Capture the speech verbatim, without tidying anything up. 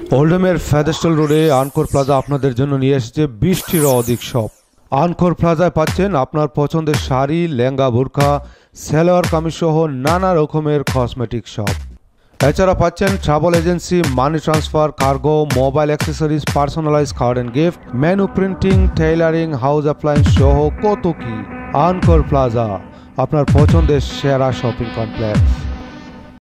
ওল্ডহ্যামের ফেদারস্টল রোডে আনকোর প্লাজা আপনাদের জন্য নিয়ে এসেছে বিশটিরও অধিক শপ। আনকোর প্লাজায় পাচ্ছেন আপনার পছন্দের শাড়ি, লেহেঙ্গা, বুরখা, সালোয়ার কামিজ সহ নানা রকমের কসমেটিক শপ। এছাড়া পাচ্ছেন travel agency, money transfer, cargo, mobile accessories, personalise card and gift, menu printing, tailoring, house appliance সহ কত কি। আনকোর প্লাজা আপনার পছন্দের সেরা শপিং কমপ্লেক্স।